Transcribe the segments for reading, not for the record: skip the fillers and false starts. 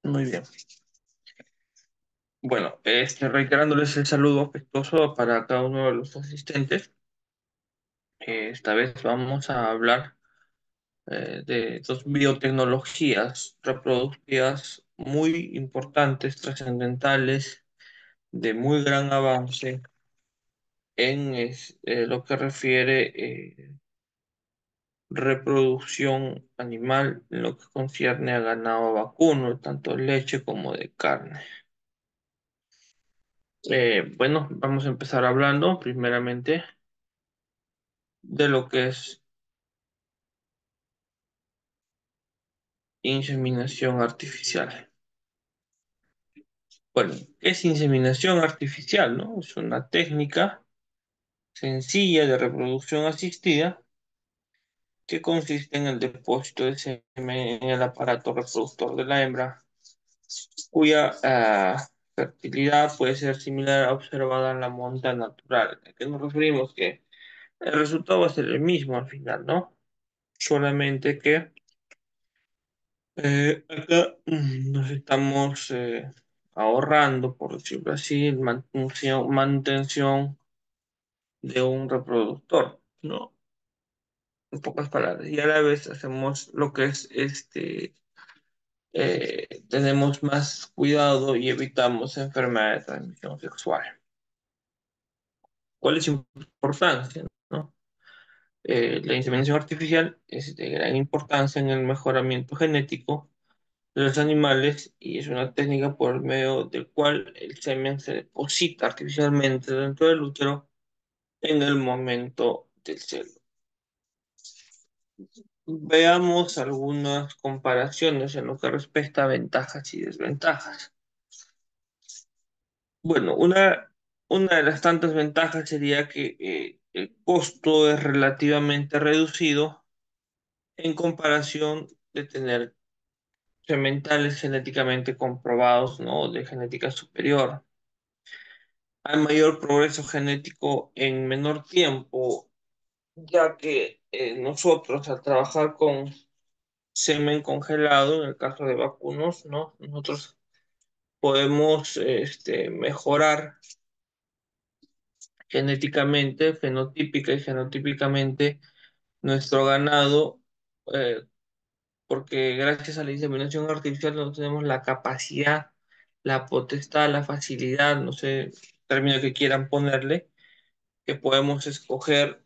Muy bien. Bueno, reiterándoles el saludo afectuoso para cada uno de los asistentes. Esta vez vamos a hablar de dos biotecnologías reproductivas muy importantes, trascendentales, de muy gran avance en lo que refiere reproducción animal, en lo que concierne a ganado vacuno, tanto de leche como de carne. Bueno, vamos a empezar hablando primeramente de lo que es inseminación artificial. Bueno, ¿qué es inseminación artificial, no? Es una técnica sencilla de reproducción asistida que consiste en el depósito de semen en el aparato reproductor de la hembra, cuya fertilidad puede ser similar a observada en la monta natural. ¿A qué nos referimos? Que el resultado va a ser el mismo al final, ¿no? Solamente que acá nos estamos ahorrando, por decirlo así, manutención de un reproductor, ¿no? En pocas palabras. Y a la vez hacemos lo que es tenemos más cuidado y evitamos enfermedades de transmisión sexual. ¿Cuál es su importancia, no? La inseminación artificial es de gran importancia en el mejoramiento genético de los animales y es una técnica por medio del cual el semen se deposita artificialmente dentro del útero en el momento del celo. Veamos algunas comparaciones en lo que respecta a ventajas y desventajas. Bueno, una de las tantas ventajas sería que el costo es relativamente reducido en comparación de tener sementales genéticamente comprobados, ¿no? De genética superior. Hay mayor progreso genético en menor tiempo, ya que nosotros al trabajar con semen congelado, en el caso de vacunos, ¿no? Nosotros podemos mejorar genéticamente, fenotípica y genotípicamente nuestro ganado, eh, porque gracias a la inseminación artificial no tenemos la capacidad, la potestad, la facilidad, no sé, el término que quieran ponerle, que podemos escoger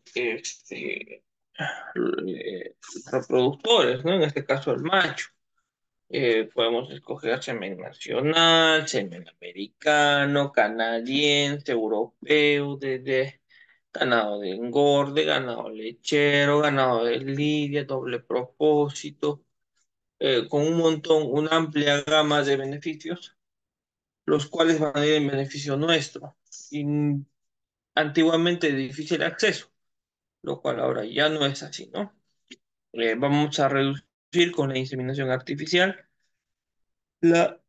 reproductores, ¿no? En este caso el macho. Podemos escoger semen nacional, semen americano, canadiense, europeo, de ganado de engorde, ganado lechero, ganado de lidia, doble propósito, con un montón, una amplia gama de beneficios, los cuales van a ir en beneficio nuestro. Y antiguamente de difícil acceso, lo cual ahora ya no es así, ¿no? Vamos a reducir con la inseminación artificial la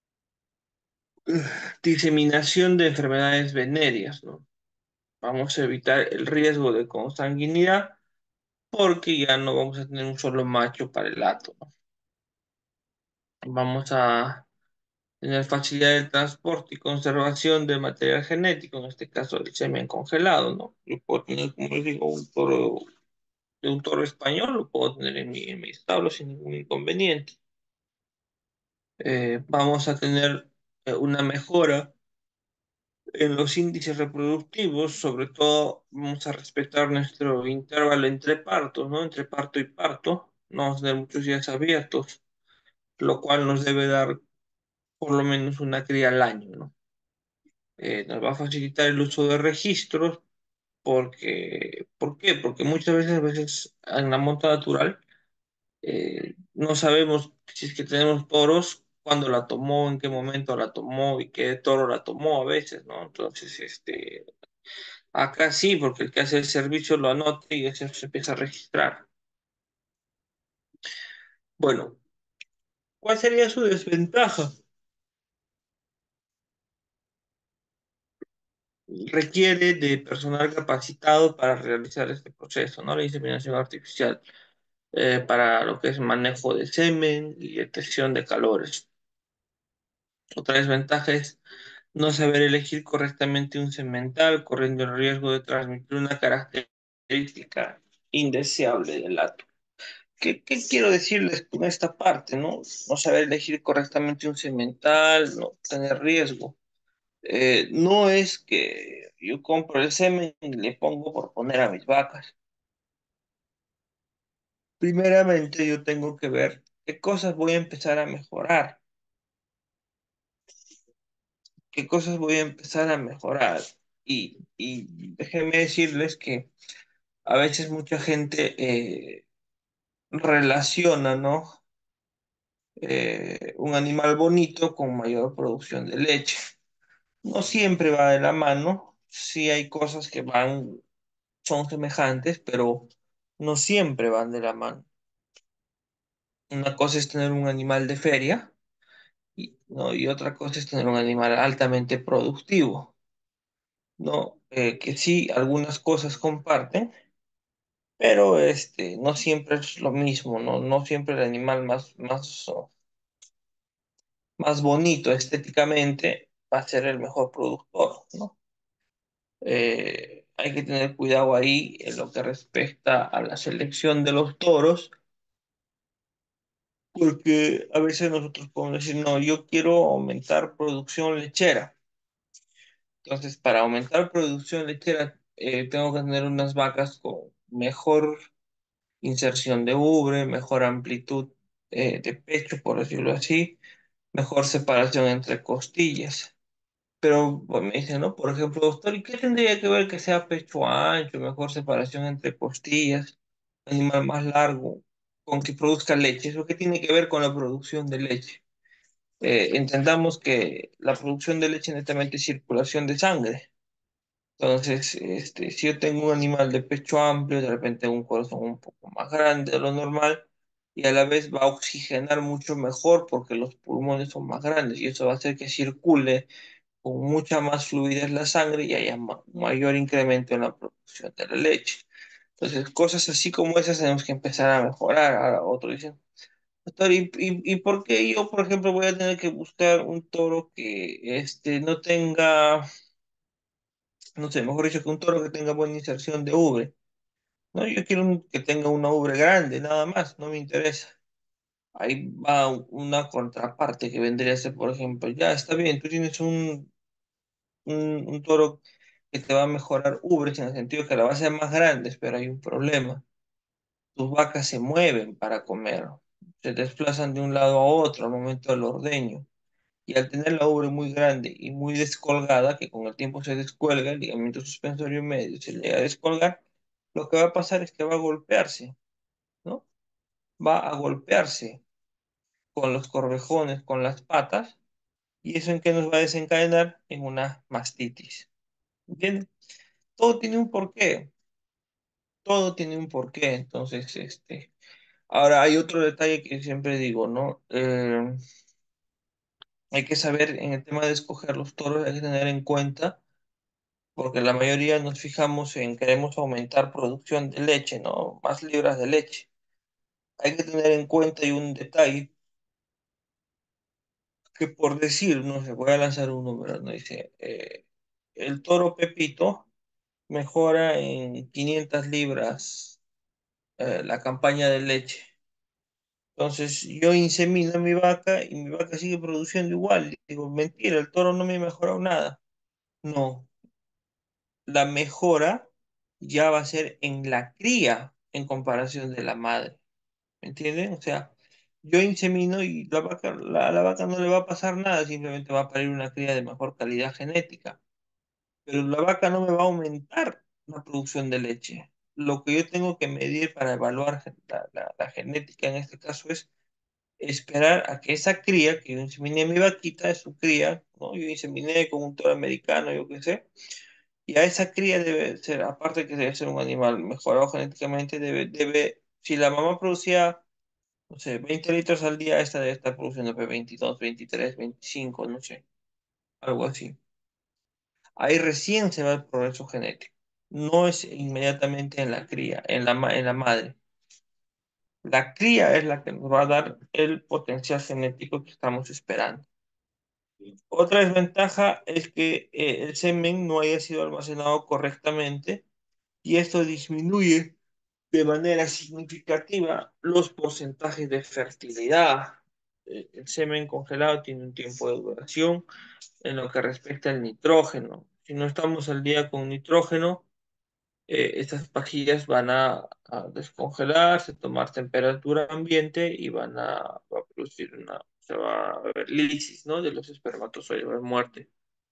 diseminación de enfermedades venéreas, ¿no? Vamos a evitar el riesgo de consanguinidad porque ya no vamos a tener un solo macho para el hato, ¿no? Vamos a tener facilidad de transporte y conservación del material genético, en este caso el semen congelado, ¿no? Yo puedo tener, como les digo, un toro de un toro español, lo puedo tener en mi establo sin ningún inconveniente. Vamos a tener una mejora en los índices reproductivos, sobre todo vamos a respetar nuestro intervalo entre partos, ¿no? Entre parto y parto, no vamos a tener muchos días abiertos, lo cual nos debe dar por lo menos una cría al año, ¿no? Nos va a facilitar el uso de registros porque, ¿por qué? Porque muchas veces en la monta natural no sabemos si es que tenemos toros, cuándo la tomó, en qué momento la tomó y qué toro la tomó a veces, ¿no? Entonces, acá sí, porque el que hace el servicio lo anota y eso se empieza a registrar. Bueno, ¿cuál sería su desventaja? Requiere de personal capacitado para realizar este proceso, ¿no? La inseminación artificial, para lo que es manejo de semen y detección de calores. Otra desventaja es no saber elegir correctamente un semental, corriendo el riesgo de transmitir una característica indeseable del hato. ¿Qué quiero decirles con esta parte, no? No saber elegir correctamente un semental, no tener riesgo. No es que yo compro el semen y le pongo por poner a mis vacas. Primeramente, yo tengo que ver qué cosas voy a empezar a mejorar, qué cosas voy a empezar a mejorar. Y déjenme decirles que a veces mucha gente relaciona, ¿no? Un animal bonito con mayor producción de leche. No siempre va de la mano, sí hay cosas que van, son semejantes, pero no siempre van de la mano. Una cosa es tener un animal de feria, ¿no? Y otra cosa es tener un animal altamente productivo, ¿no? Que sí, algunas cosas comparten, pero no siempre es lo mismo, ¿no? No siempre el animal más bonito estéticamente va a ser el mejor productor, ¿no? Hay que tener cuidado ahí en lo que respecta a la selección de los toros, porque a veces nosotros podemos decir, no, yo quiero aumentar producción lechera. Entonces, para aumentar producción lechera, tengo que tener unas vacas con mejor inserción de ubre, mejor amplitud de pecho, por decirlo así, mejor separación entre costillas. Pero pues, me dicen, ¿no? Por ejemplo, doctor, ¿y qué tendría que ver que sea pecho ancho, mejor separación entre costillas, animal más largo, con que produzca leche? ¿Eso qué tiene que ver con la producción de leche? Entendamos que la producción de leche netamente es circulación de sangre. Entonces, si yo tengo un animal de pecho amplio, de repente un corazón un poco más grande de lo normal, y a la vez va a oxigenar mucho mejor porque los pulmones son más grandes y eso va a hacer que circule con mucha más fluidez la sangre y haya mayor incremento en la producción de la leche. Entonces, cosas así como esas tenemos que empezar a mejorar. Ahora, otro dicen, doctor, ¿y por qué yo, por ejemplo, voy a tener que buscar un toro que no tenga, no sé, mejor dicho, que un toro que tenga buena inserción de ubre? No, yo quiero que tenga una ubre grande, nada más, no me interesa. Ahí va una contraparte que vendría a ser, por ejemplo, ya está bien, tú tienes un toro que te va a mejorar ubres en el sentido que la va a hacer más grandes, pero hay un problema. Tus vacas se mueven para comer, se desplazan de un lado a otro al momento del ordeño. Y al tener la ubre muy grande y muy descolgada, que con el tiempo se descuelga, el ligamento suspensorio medio se llega a descolgar, lo que va a pasar es que va a golpearse, ¿no? Va a golpearse con los corvejones, con las patas, y eso en qué nos va a desencadenar en una mastitis. ¿Entiendes? Todo tiene un porqué. Todo tiene un porqué. Entonces, ahora hay otro detalle que siempre digo, ¿no? Hay que saber en el tema de escoger los toros, hay que tener en cuenta, porque la mayoría nos fijamos en queremos aumentar producción de leche, ¿no? Más libras de leche. Hay que tener en cuenta y un detalle que por decir, no sé, voy a lanzar un número, ¿no? Dice, el toro Pepito mejora en 500 libras la campaña de leche. Entonces yo insemino a mi vaca y mi vaca sigue produciendo igual. Digo, mentira, el toro no me ha mejorado nada. No, la mejora ya va a ser en la cría en comparación de la madre. ¿Me entienden? O sea, yo insemino y la vaca no le va a pasar nada, simplemente va a parir una cría de mejor calidad genética. Pero la vaca no me va a aumentar la producción de leche. Lo que yo tengo que medir para evaluar la genética en este caso es esperar a que esa cría, que yo inseminé mi vaquita, es su cría, ¿no? Yo inseminé con un toro americano, yo qué sé, y a esa cría debe ser, aparte que debe ser un animal mejorado genéticamente, si la mamá producía, no sé, 20 litros al día, esta debe estar produciendo pues, 22, 23, 25, no sé, algo así. Ahí recién se va el progreso genético. No es inmediatamente en la cría, en la madre. La cría es la que nos va a dar el potencial genético que estamos esperando. Otra desventaja es que el semen no haya sido almacenado correctamente y esto disminuye de manera significativa los porcentajes de fertilidad. El semen congelado tiene un tiempo de duración en lo que respecta al nitrógeno. Si no estamos al día con nitrógeno, estas pajillas van a descongelarse, tomar temperatura ambiente y va a producir se va a ver lisis, ¿no? De los espermatozoides, va a haber muerte.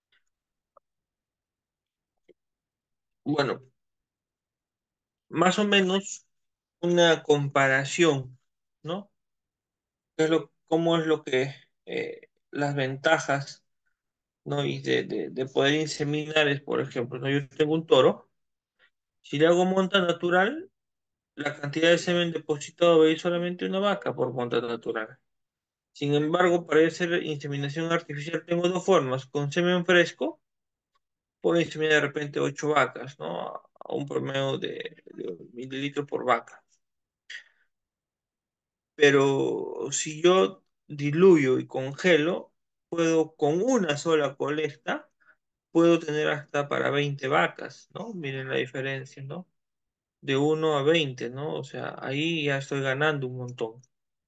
Bueno, más o menos una comparación, ¿no? Cómo es lo que las ventajas, ¿no? Y de poder inseminar es, por ejemplo, ¿no? Yo tengo un toro, si le hago monta natural, la cantidad de semen depositado va a ir solamente una vaca por monta natural. Sin embargo, para hacer inseminación artificial tengo dos formas, con semen fresco, puedo inseminar de repente 8 vacas, ¿no? A un promedio de mililitros por vaca. Pero si yo diluyo y congelo, puedo con una sola colecta, puedo tener hasta para 20 vacas, ¿no? Miren la diferencia, ¿no? De 1 a 20, ¿no? O sea, ahí ya estoy ganando un montón.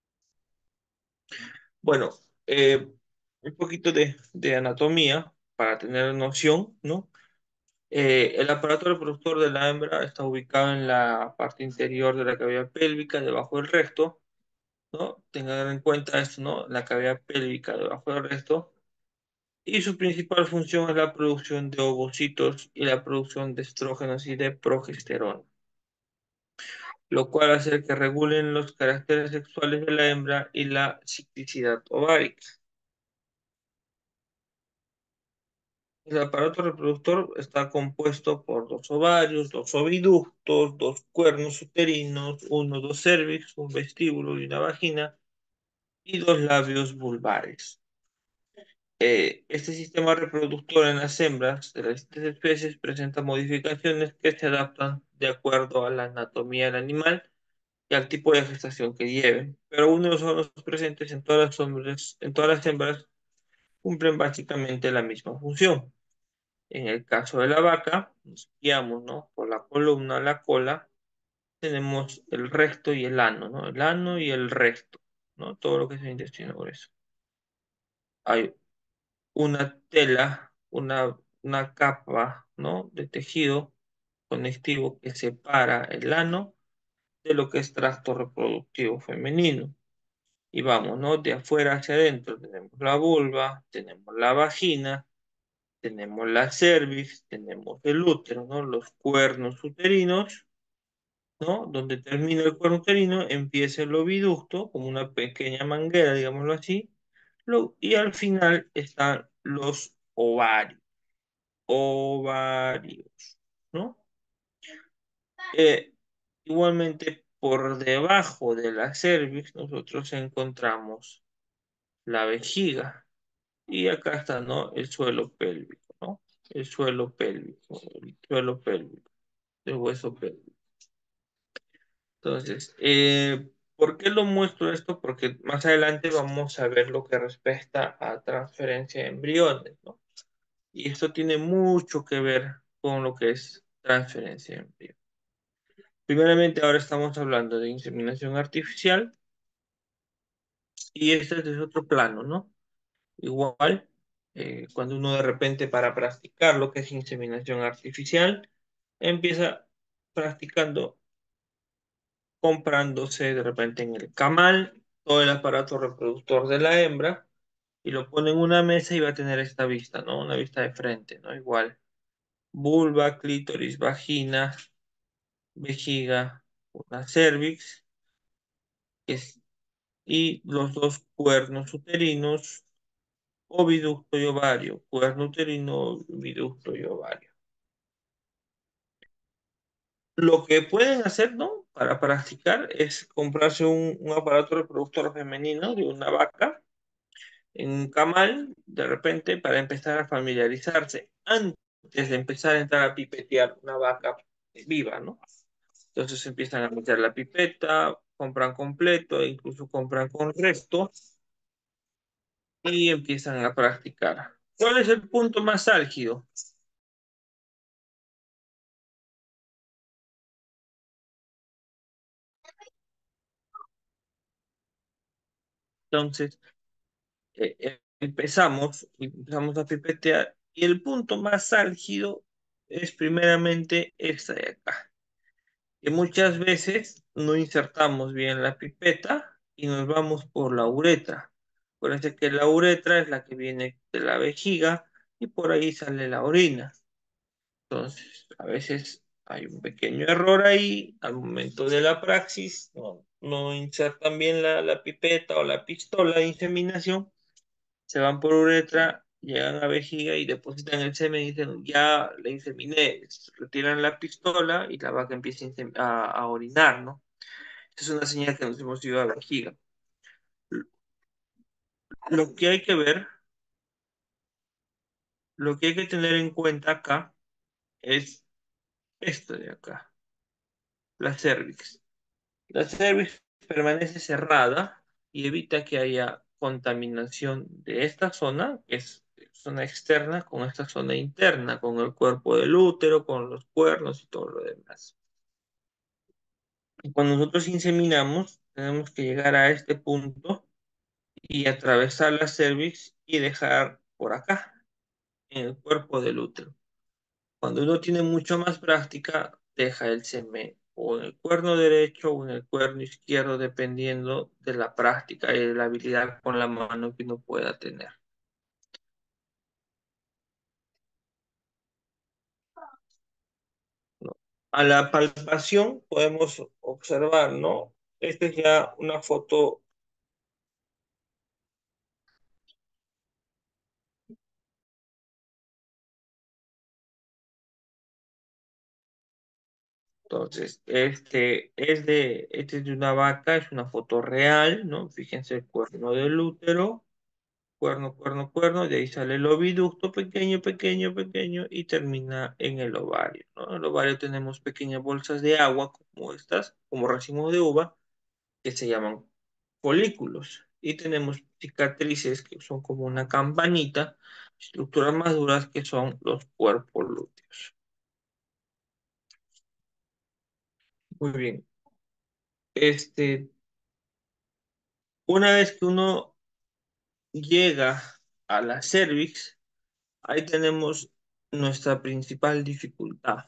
Bueno, un poquito de anatomía para tener noción, ¿no? El aparato reproductor de la hembra está ubicado en la parte interior de la cavidad pélvica, debajo del recto, ¿no? Tengan en cuenta esto, ¿no? La cavidad pélvica debajo del recto. Y su principal función es la producción de ovocitos y la producción de estrógenos y de progesterona, lo cual hace que regulen los caracteres sexuales de la hembra y la ciclicidad ovárica. El aparato reproductor está compuesto por dos ovarios, dos oviductos, dos cuernos uterinos, uno, dos cervix, un vestíbulo y una vagina, y dos labios vulvares. Este sistema reproductor en las hembras de las distintas especies presenta modificaciones que se adaptan de acuerdo a la anatomía del animal y al tipo de gestación que lleven, pero uno de los órganos presentes en todas las hembras cumplen básicamente la misma función. En el caso de la vaca, nos guiamos, ¿no? Por la columna, la cola, tenemos el recto y el ano, ¿no? El ano y el recto, ¿no? Todo lo que es el intestino grueso. Hay una tela, una capa, ¿no? De tejido conectivo que separa el ano de lo que es tracto reproductivo femenino. Y vamos, ¿no? De afuera hacia adentro tenemos la vulva, tenemos la vagina, tenemos la cervix, tenemos el útero, ¿no? Los cuernos uterinos, ¿no? Donde termina el cuerno uterino, empieza el oviducto, como una pequeña manguera, digámoslo así, y al final están los ovarios, ¿no? Eh, Igualmente, por debajo de la cervix, nosotros encontramos la vejiga. Y acá está, ¿no? El suelo pélvico, ¿no? El suelo pélvico, el hueso pélvico. Entonces, ¿por qué lo muestro esto? Porque más adelante vamos a ver lo que respecta a transferencia de embriones, ¿no? Y esto tiene mucho que ver con lo que es transferencia de embriones. Primeramente, ahora estamos hablando de inseminación artificial y este es desde otro plano, ¿no? Igual, cuando uno de repente para practicar lo que es inseminación artificial, empieza practicando comprándose de repente en el camal todo el aparato reproductor de la hembra y lo pone en una mesa y va a tener esta vista, ¿no? Una vista de frente, ¿no? Igual, vulva, clítoris, vagina, vejiga, una cervix es- y los dos cuernos uterinos, oviducto y ovario, cuerno uterino, oviducto y ovario. Lo que pueden hacer, ¿no? Para practicar es comprarse un aparato reproductor femenino de una vaca en un camal, de repente, para empezar a familiarizarse antes de empezar a entrar a pipetear una vaca viva, ¿no? Entonces empiezan a meter la pipeta, compran completo, e incluso compran con resto, y empiezan a practicar. ¿Cuál es el punto más álgido? Entonces, empezamos y empezamos a pipetear y el punto más álgido es primeramente esta de acá, que muchas veces no insertamos bien la pipeta y nos vamos por la uretra. Acuérdense que la uretra es la que viene de la vejiga y por ahí sale la orina. Entonces, a veces hay un pequeño error ahí al momento de la praxis, no insertan bien la pipeta o la pistola de inseminación, se van por uretra, llegan a vejiga y depositan el semen y dicen, ya le inseminé, retiran la pistola y la vaca empieza a orinar, ¿no? Es una señal que nos hemos ido a vejiga. Lo que hay que ver, lo que hay que tener en cuenta acá es esto de acá, la cervix. La cervix permanece cerrada y evita que haya contaminación de esta zona, que es zona externa, con esta zona interna, con el cuerpo del útero, con los cuernos y todo lo demás. Y cuando nosotros inseminamos, tenemos que llegar a este punto y atravesar la cervix y dejar por acá, en el cuerpo del útero. Cuando uno tiene mucho más práctica, deja el semen o en el cuerno derecho o en el cuerno izquierdo, dependiendo de la práctica y de la habilidad con la mano que uno pueda tener, ¿no? A la palpación podemos observar, ¿no? Esta es ya una foto, entonces, este es de una vaca, es una foto real, ¿no? Fíjense el cuerno del útero, cuerno, cuerno, cuerno, de ahí sale el oviducto pequeño, pequeño, pequeño y termina en el ovario, ¿no? En el ovario tenemos pequeñas bolsas de agua como estas, como racimos de uva, que se llaman folículos. Y tenemos cicatrices que son como una campanita, estructuras más duras que son los cuerpos lúteos. Muy bien. Este, una vez que uno llega a la cervix, ahí tenemos nuestra principal dificultad.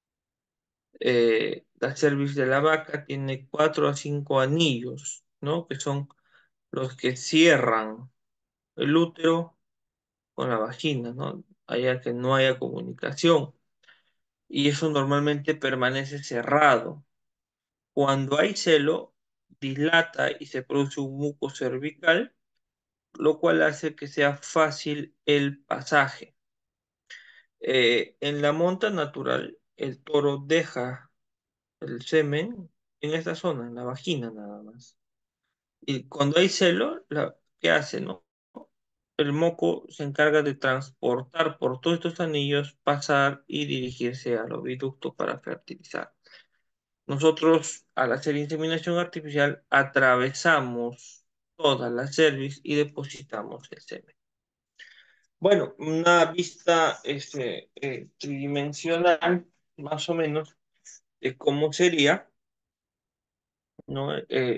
La cerviz de la vaca tiene 4 a 5 anillos, ¿no? Que son los que cierran el útero con la vagina, ¿no? Allá que no haya comunicación. Y eso normalmente permanece cerrado. Cuando hay celo, dilata y se produce un muco cervical, lo cual hace que sea fácil el pasaje. En la monta natural, el toro deja el semen en esta zona, en la vagina nada más. Y cuando hay celo, ¿qué hace, no? El moco se encarga de transportar por todos estos anillos, pasar y dirigirse al oviducto para fertilizar. Nosotros, al hacer inseminación artificial, atravesamos toda la cervix y depositamos el semen. Bueno, una vista tridimensional, más o menos, de cómo sería, ¿no?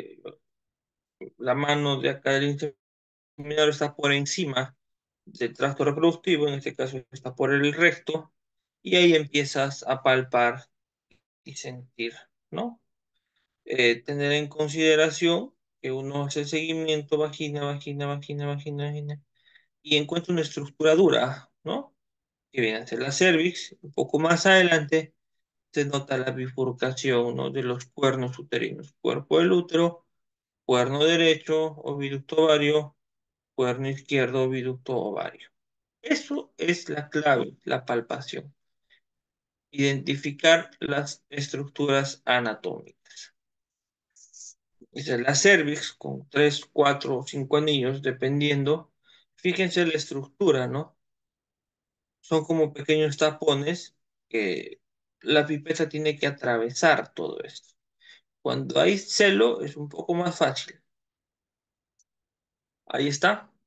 La mano de acá del inseminador está por encima del tracto reproductivo, en este caso está por el recto, y ahí empiezas a palpar y sentir, ¿no? Tener en consideración que uno hace seguimiento vagina, vagina, vagina, vagina, vagina, y encuentra una estructura dura, ¿no? Que viene a ser la cervix. Un poco más adelante se nota la bifurcación, ¿no? De los cuernos uterinos, cuerpo del útero, cuerno derecho, oviducto ovario, cuerno izquierdo, oviducto ovario. Eso es la clave, la palpación. Identificar las estructuras anatómicas. Esa es la cervix con 3, 4 o 5 anillos, dependiendo. Fíjense la estructura, ¿no? Son como pequeños tapones que la pipeta tiene que atravesar todo esto. Cuando hay celo es un poco más fácil. Ahí está.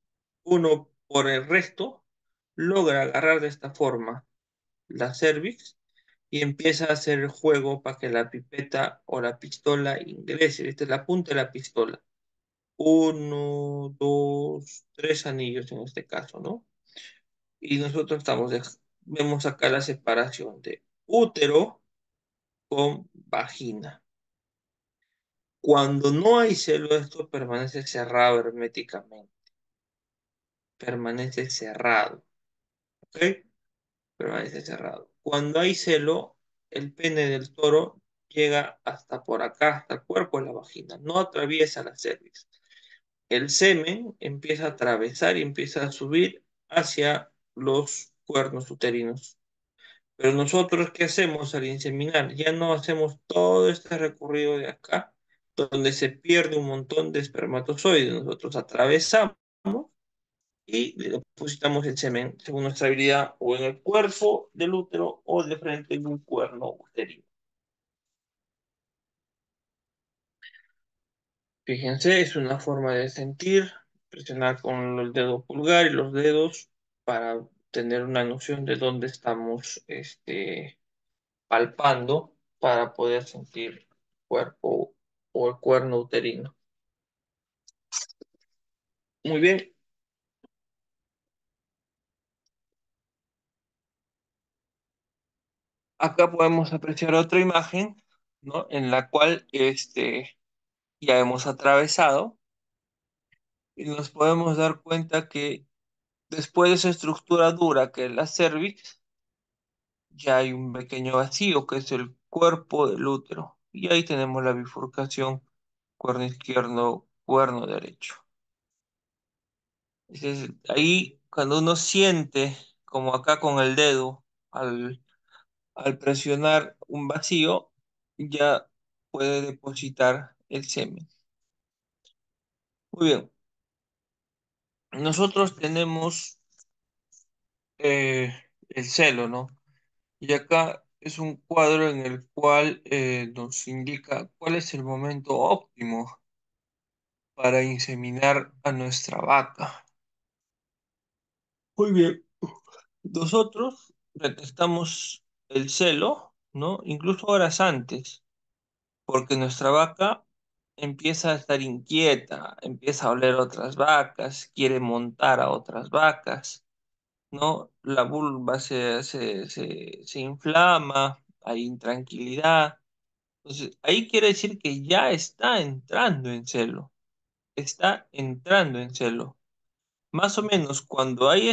uno por el resto logra agarrar de esta forma la cervix y empieza a hacer el juego para que la pipeta o la pistola ingrese. Esta es la punta de la pistola. Uno, dos, tres anillos en este caso, ¿no? Y nosotros vemos acá la separación de útero con vagina. Cuando no hay celo, esto permanece cerrado herméticamente, permanece cerrado, ¿ok? Permanece cerrado. Cuando hay celo, el pene del toro llega hasta por acá, hasta el cuerpo de la vagina, no atraviesa la cervix. El semen empieza a atravesar y empieza a subir hacia los cuernos uterinos. Pero nosotros, ¿qué hacemos al inseminar? Ya no hacemos todo este recorrido de acá, donde se pierde un montón de espermatozoides. Nosotros atravesamos y le depositamos el semen según nuestra habilidad o en el cuerpo del útero o de frente en un cuerno uterino. Fíjense, es una forma de sentir, presionar con el dedo pulgar y los dedos para tener una noción de dónde estamos palpando para poder sentir el cuerpo o el cuerno uterino. Muy bien, acá podemos apreciar otra imagen, ¿no? En la cual ya hemos atravesado y nos podemos dar cuenta que después de esa estructura dura que es la cervix, ya hay un pequeño vacío que es el cuerpo del útero. Y ahí tenemos la bifurcación cuerno izquierdo, cuerno derecho. Ahí cuando uno siente, como acá con el dedo, al presionar un vacío, ya puede depositar el semen. Muy bien, nosotros tenemos el celo, ¿no? Y acá es un cuadro en el cual nos indica cuál es el momento óptimo para inseminar a nuestra vaca. Muy bien. Nosotros detectamos el celo, ¿no? Incluso horas antes, porque nuestra vaca empieza a estar inquieta, empieza a oler otras vacas, quiere montar a otras vacas, ¿no? La vulva se inflama, hay intranquilidad. Entonces, ahí quiere decir que ya está entrando en celo, está entrando en celo. Más o menos cuando hay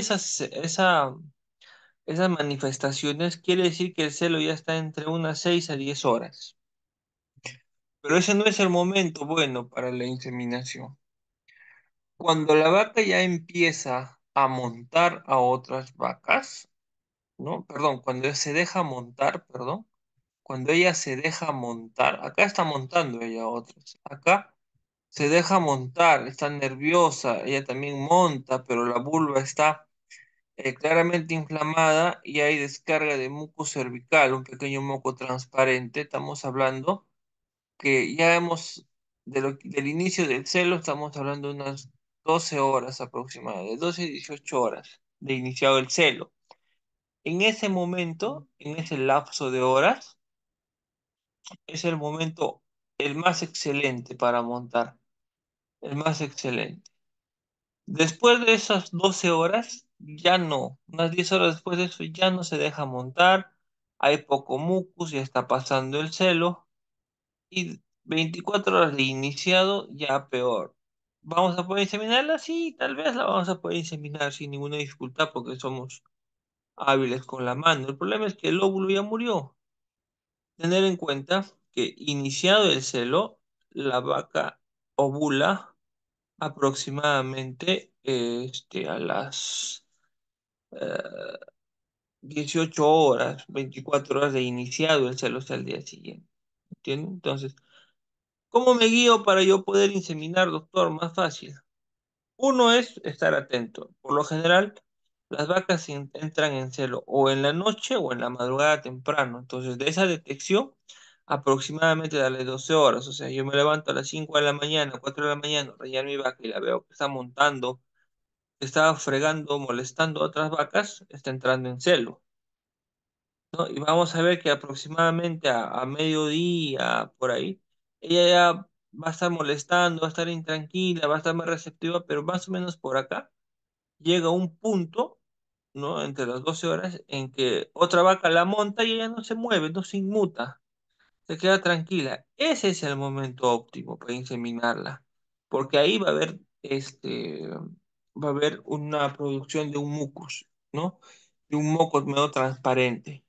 esas manifestaciones, quiere decir que el celo ya está entre unas 6 a 10 horas. Pero ese no es el momento bueno para la inseminación. Cuando la vaca ya empieza a montar a otras vacas, ¿no? Perdón, cuando se deja montar, perdón, cuando ella se deja montar, acá está montando ella a otras, acá se deja montar, está nerviosa, ella también monta, pero la vulva está claramente inflamada y hay descarga de muco cervical, un pequeño moco transparente. Estamos hablando que ya hemos, del inicio del celo, estamos hablando de unas 12 horas aproximadamente, 12 y 18 horas de iniciado el celo. En ese momento, en ese lapso de horas, es el momento el más excelente para montar, el más excelente. Después de esas 12 horas, ya no. Unas 10 horas después de eso, ya no se deja montar. Hay poco mucus, ya está pasando el celo. Y 24 horas de iniciado, ya peor. ¿Vamos a poder inseminarla? Sí, tal vez la vamos a poder inseminar sin ninguna dificultad porque somos hábiles con la mano. El problema es que el óvulo ya murió. Tener en cuenta que iniciado el celo, la vaca ovula aproximadamente a las eh, 18 horas, 24 horas de iniciado el celo hasta el día siguiente. ¿Entiendes? Entonces, ¿cómo me guío para yo poder inseminar, doctor? Más fácil. Uno es estar atento. Por lo general, las vacas entran en celo o en la noche o en la madrugada temprano. Entonces, de esa detección, aproximadamente darle 12 horas. O sea, yo me levanto a las 5 de la mañana, 4 de la mañana, rayar mi vaca y la veo que está montando que estaba fregando, molestando a otras vacas, está entrando en celo, ¿no? Y vamos a ver que aproximadamente a mediodía, por ahí, ella ya va a estar molestando, va a estar intranquila, va a estar más receptiva, pero más o menos por acá llega un punto, ¿no? Entre las 12 horas en que otra vaca la monta y ella no se mueve, no se inmuta, se queda tranquila. Ese es el momento óptimo para inseminarla, porque ahí va a haber una producción de un mucus, ¿no? De un moco medio transparente.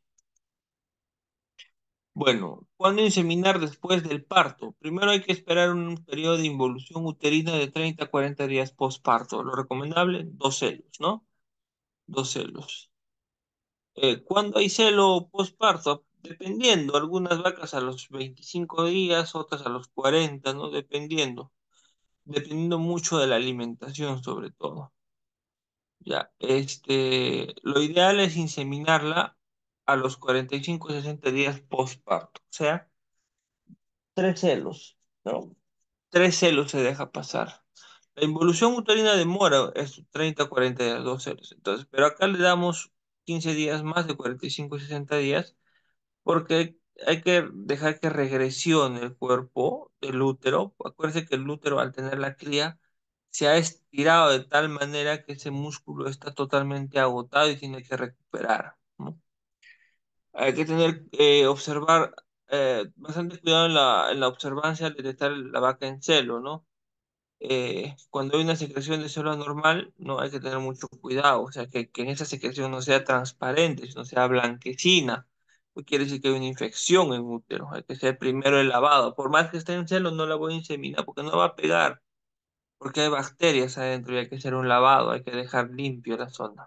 Bueno, ¿cuándo inseminar después del parto? Primero hay que esperar un periodo de involución uterina de 30 a 40 días postparto. Lo recomendable, 2 celos, ¿no? 2 celos. ¿Cuándo hay celo postparto? Dependiendo, algunas vacas a los 25 días, otras a los 40, ¿no? Dependiendo mucho de la alimentación sobre todo. Ya, lo ideal es inseminarla a los 45 o 60 días postparto, o sea, 3 celos, ¿no? 3 celos se deja pasar. La involución uterina demora es 30 o 40 días, 2 celos. Entonces, pero acá le damos 15 días más de 45 y 60 días porque hay que dejar que regresione el cuerpo del útero. Acuérdense que el útero al tener la cría se ha estirado de tal manera que ese músculo está totalmente agotado y tiene que recuperar, ¿no? Hay que observar bastante cuidado en la observancia al detectar la vaca en celo, ¿no? Cuando hay una secreción de célula normal, no hay que tener mucho cuidado, o sea, que en esa secreción no sea transparente, sino sea blanquecina, pues quiere decir que hay una infección en útero, hay que hacer primero el lavado, por más que esté en celo, no la voy a inseminar porque no va a pegar, porque hay bacterias adentro y hay que hacer un lavado, hay que dejar limpio la zona.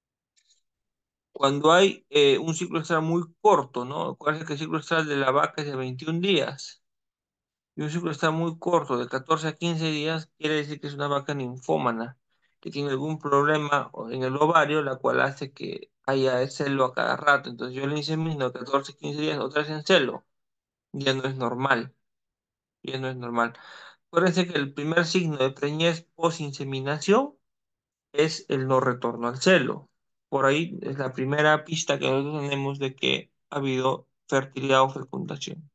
Cuando hay un ciclo estral muy corto, ¿no? Acuérdense que el ciclo estral de la vaca es de 21 días y un ciclo está muy corto, de 14 a 15 días, quiere decir que es una vaca ninfómana, que tiene algún problema en el ovario, la cual hace que haya celo a cada rato. Entonces yo le insemino a 14 15 días, otra vez en celo. Ya no es normal, ya no es normal. Acuérdense que el primer signo de preñez post-inseminación es el no retorno al celo. Por ahí es la primera pista que nosotros tenemos de que ha habido fertilidad o fecundación.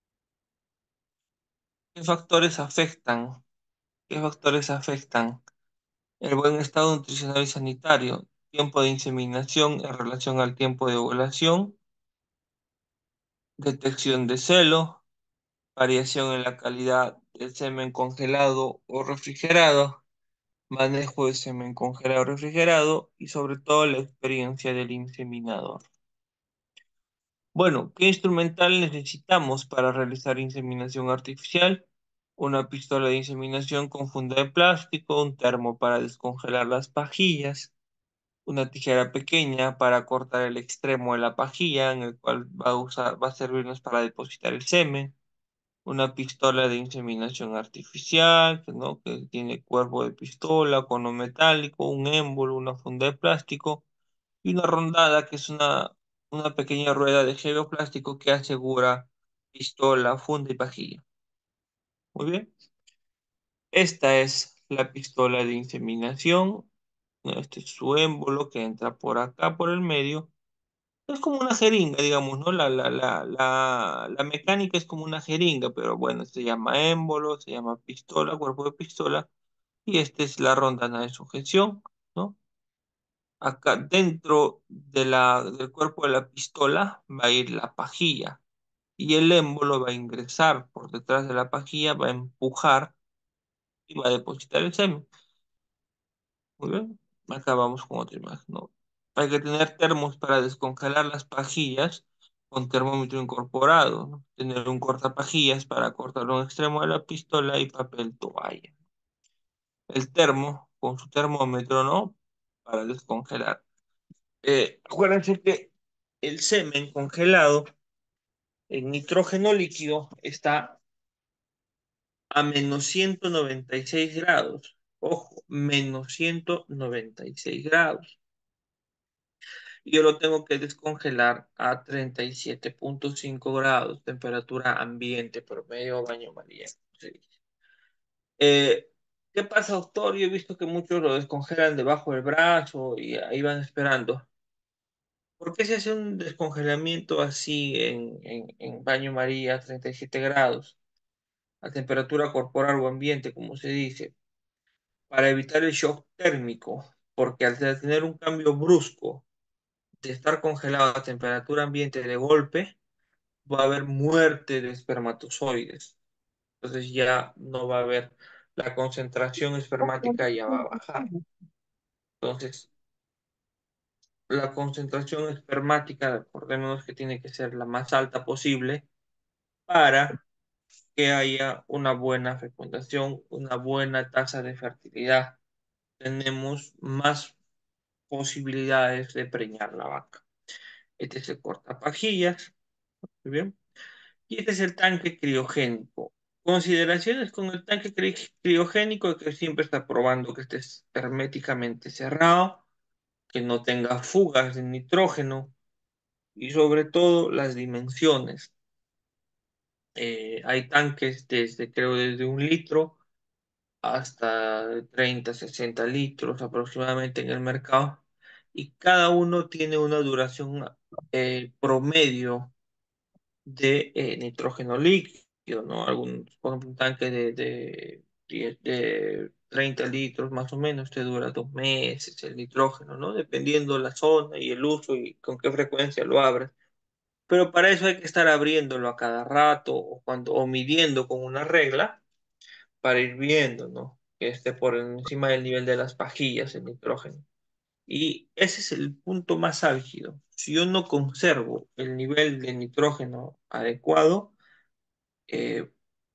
¿Qué factores afectan? ¿Qué factores afectan el buen estado nutricional y sanitario, tiempo de inseminación en relación al tiempo de ovulación, detección de celo, variación en la calidad del semen congelado o refrigerado, manejo de semen congelado o refrigerado y sobre todo la experiencia del inseminador? Bueno, ¿qué instrumental necesitamos para realizar inseminación artificial? Una pistola de inseminación con funda de plástico, un termo para descongelar las pajillas, una tijera pequeña para cortar el extremo de la pajilla, en el cual va a servirnos para depositar el semen, una pistola de inseminación artificial, ¿no? Que tiene cuerpo de pistola, cono metálico, un émbolo, una funda de plástico y una rondada, que es una pequeña rueda de geoplástico que asegura pistola, funda y pajilla. Muy bien. Esta es la pistola de inseminación, ¿no? Este es su émbolo que entra por acá, por el medio. Es como una jeringa, digamos, ¿no? La mecánica es como una jeringa, pero bueno, se llama émbolo, se llama pistola, cuerpo de pistola, y esta es la rondana de sujeción, ¿no? Acá dentro del cuerpo de la pistola va a ir la pajilla, y el émbolo va a ingresar por detrás de la pajilla, va a empujar y va a depositar el semen. Muy bien, acá vamos con otra imagen, ¿no? Hay que tener termos para descongelar las pajillas con termómetro incorporado, ¿no? Tener un cortapajillas para cortar un extremo de la pistola y papel toalla. El termo con su termómetro, ¿no? Para descongelar. Acuérdense que el semen congelado en nitrógeno líquido está a -196 grados. Ojo, -196 grados. Y yo lo tengo que descongelar a 37,5 grados, temperatura ambiente promedio, baño María. Sí. ¿Qué pasa, doctor? Yo he visto que muchos lo descongelan debajo del brazo y ahí van esperando. ¿Por qué se hace un descongelamiento así en baño María a 37 grados, a temperatura corporal o ambiente, como se dice? Para evitar el shock térmico, porque al tener un cambio brusco de estar congelado a temperatura ambiente de golpe, va a haber muerte de espermatozoides. Entonces ya no va a haber, la concentración espermática ya va a bajar. Entonces, la concentración espermática, recordemos que tiene que ser la más alta posible para que haya una buena fecundación, una buena tasa de fertilidad. Tenemos más posibilidades de preñar la vaca. Este es el cortapajillas, muy bien. Y este es el tanque criogénico. Consideraciones con el tanque criogénico que siempre está probando que esté herméticamente cerrado, que no tenga fugas de nitrógeno y sobre todo las dimensiones. Hay tanques desde, creo, desde 1 litro hasta 30, 60 litros aproximadamente en el mercado y cada uno tiene una duración promedio de nitrógeno líquido, ¿no? Por ejemplo, un tanque de 30 litros más o menos te dura 2 meses el nitrógeno, ¿no? Dependiendo la zona y el uso y con qué frecuencia lo abres. Pero para eso hay que estar abriéndolo a cada rato o midiendo con una regla para ir viendo, ¿no? Que esté por encima del nivel de las pajillas el nitrógeno. Y ese es el punto más álgido. Si yo no conservo el nivel de nitrógeno adecuado, eh,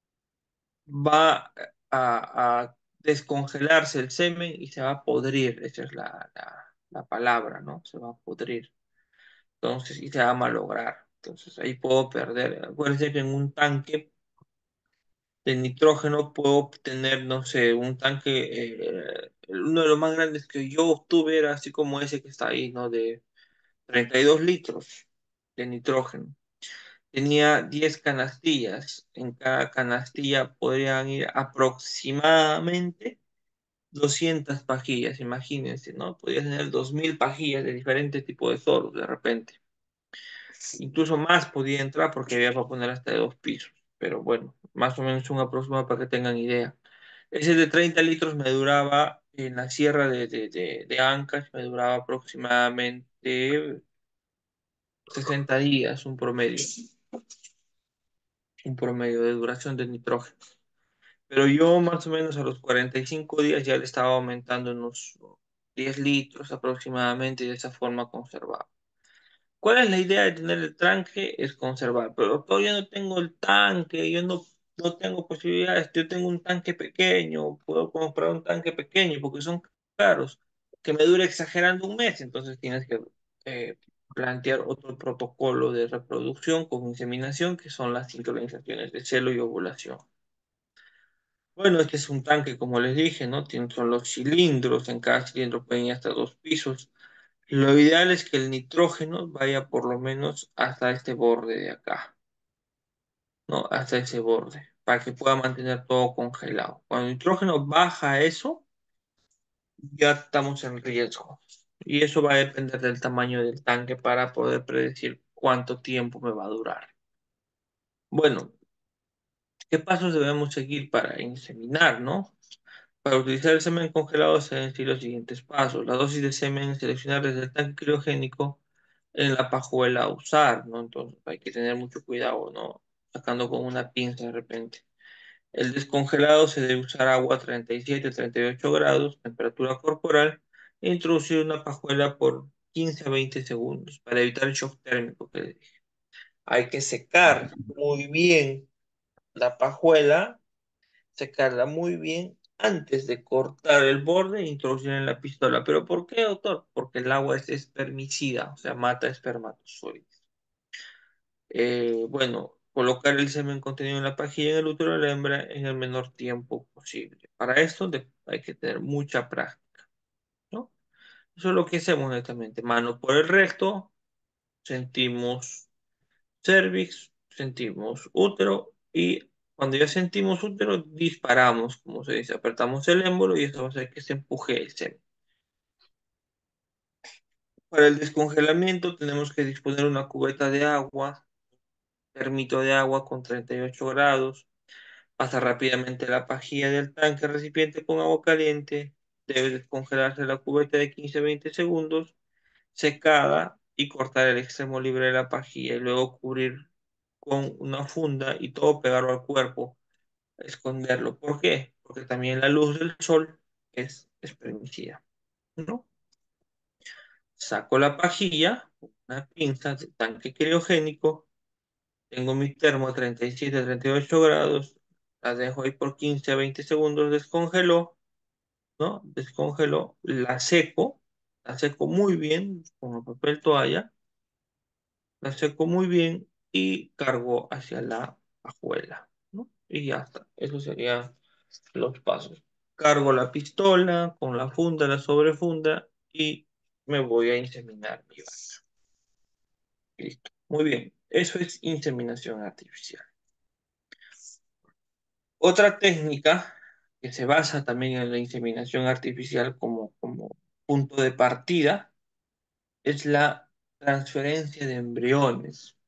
va a descongelarse el semen y se va a podrir. Esa es la palabra, ¿no? Se va a podrir. Entonces, y se va a malograr. Entonces, ahí puedo perder. Acuérdense que en un tanque de nitrógeno puedo obtener, no sé, un tanque, uno de los más grandes que yo obtuve era así como ese que está ahí, ¿no? De 32 litros de nitrógeno. Tenía 10 canastillas. En cada canastilla podrían ir aproximadamente 200 pajillas, imagínense, ¿no? Podrías tener 2000 pajillas de diferentes tipos de soros de repente. Incluso más podía entrar porque había para poner hasta de 2 pisos. Pero bueno, más o menos un aproximado para que tengan idea. Ese de 30 litros me duraba en la sierra de Ancash, me duraba aproximadamente 60 días, un promedio de duración de nitrógeno. Pero yo más o menos a los 45 días ya le estaba aumentando unos 10 litros aproximadamente y de esa forma conservaba. ¿Cuál es la idea de tener el tanque? Es conservar, pero todavía no tengo el tanque, yo no tengo posibilidades, yo tengo un tanque pequeño, puedo comprar un tanque pequeño porque son caros, que me dure exagerando 1 mes, entonces tienes que eh, plantear otro protocolo de reproducción con inseminación, que son las sincronizaciones de celo y ovulación. Bueno, este es un tanque, como les dije, ¿no? Son los cilindros, en cada cilindro pueden ir hasta 2 pisos. Lo ideal es que el nitrógeno vaya por lo menos hasta este borde de acá, ¿no? Hasta ese borde, para que pueda mantener todo congelado. Cuando el nitrógeno baja a eso, ya estamos en riesgo. Y eso va a depender del tamaño del tanque para poder predecir cuánto tiempo me va a durar. Bueno, ¿qué pasos debemos seguir para inseminar, no? Para utilizar el semen congelado se deben seguir los siguientes pasos. La dosis de semen seleccionar desde el tanque criogénico en la pajuela a usar, ¿no? Entonces hay que tener mucho cuidado, ¿no? Sacando con una pinza de repente. El descongelado se debe usar agua a 37, 38 grados, temperatura corporal, e introducir una pajuela por 15 a 20 segundos para evitar el shock térmico que les dije. Hay que secar muy bien la pajuela, secarla muy bien antes de cortar el borde e introducir en la pistola. ¿Pero por qué, doctor? Porque el agua es espermicida, o sea, mata espermatozoides. Bueno, colocar el semen contenido en la pajilla en el útero de la hembra en el menor tiempo posible. Para esto hay que tener mucha práctica, ¿no? Eso es lo que hacemos netamente. Mano por el recto, sentimos cervix, sentimos útero y Cuando ya sentimos útero, disparamos, como se dice, apretamos el émbolo y eso va a hacer que se empuje el semen. Para el descongelamiento tenemos que disponer una cubeta de agua, termito de agua con 38 grados. Pasa rápidamente la pajilla del tanque recipiente con agua caliente. Debe descongelarse la cubeta de 15 a 20 segundos, secada y cortar el extremo libre de la pajilla y luego cubrir con una funda y todo pegarlo al cuerpo, esconderlo. ¿Por qué? Porque también la luz del sol es permitida, ¿no? Saco la pajilla, una pinza de tanque criogénico, tengo mi termo a 37, 38 grados, la dejo ahí por 15 a 20 segundos, descongeló, ¿no? Descongeló, la seco muy bien con el papel toalla, la seco muy bien y cargo hacia la pajuela, ¿no? Y ya está, esos serían los pasos. Cargo la pistola con la funda, la sobrefunda y me voy a inseminar mi vaca. Listo. Muy bien. Eso es inseminación artificial. Otra técnica que se basa también en la inseminación artificial como punto de partida es la transferencia de embriones,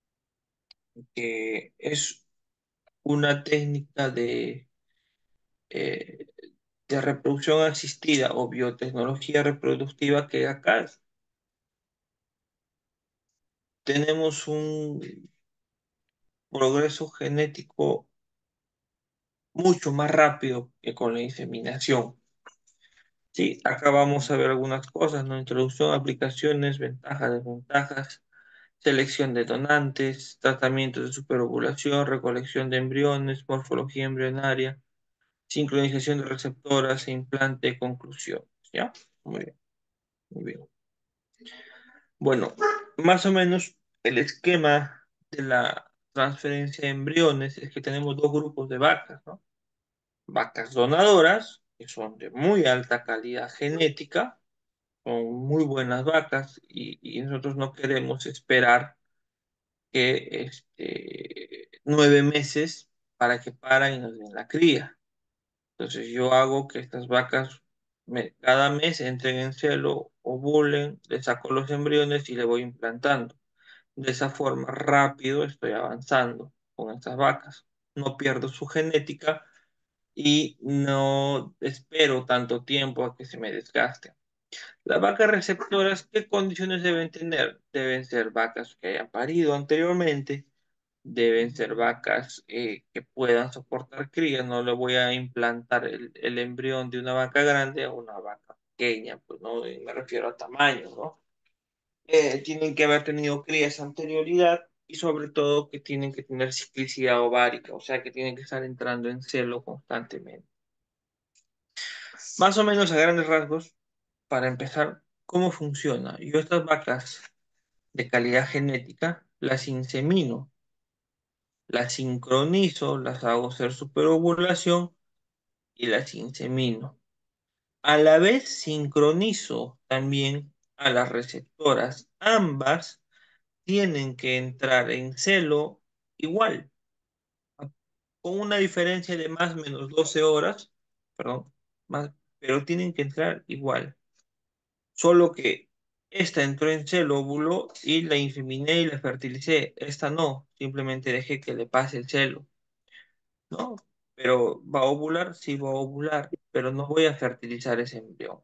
que es una técnica eh, de reproducción asistida o biotecnología reproductiva que acá tenemos un progreso genético mucho más rápido que con la inseminación. Sí, acá vamos a ver algunas cosas, ¿no? Introducción, aplicaciones, ventajas, desventajas, selección de donantes, tratamientos de superovulación, recolección de embriones, morfología embrionaria, sincronización de receptoras e implante, conclusión. ¿Ya? Muy bien, muy bien. Bueno, más o menos el esquema de la transferencia de embriones es que tenemos dos grupos de vacas, ¿no? Vacas donadoras, que son de muy alta calidad genética, son muy buenas vacas y nosotros no queremos esperar que 9 meses para que paren y nos den la cría. Entonces yo hago que estas vacas cada mes entren en celo, ovulen, le saco los embriones y le voy implantando. De esa forma rápido estoy avanzando con estas vacas. No pierdo su genética y no espero tanto tiempo a que se me desgaste. Las vacas receptoras, ¿qué condiciones deben tener? Deben ser vacas que hayan parido anteriormente, deben ser vacas que puedan soportar crías. No le voy a implantar el embrión de una vaca grande a una vaca pequeña, pues no me refiero a tamaño, ¿no? Tienen que haber tenido crías anterioridad y sobre todo que tienen que tener ciclicidad ovárica, o sea que tienen que estar entrando en celo constantemente. Más o menos a grandes rasgos, para empezar, ¿cómo funciona? Yo estas vacas de calidad genética las insemino, las sincronizo, las hago hacer superovulación y las insemino. A la vez sincronizo también a las receptoras. Ambas tienen que entrar en celo igual, con una diferencia de más o menos 12 horas, perdón, más, pero tienen que entrar igual. Solo que esta entró en celo, óvulo, y la inseminé y la fertilicé. Esta no, simplemente dejé que le pase el celo, ¿no? Pero va a ovular, sí va a ovular, pero no voy a fertilizar ese embrión,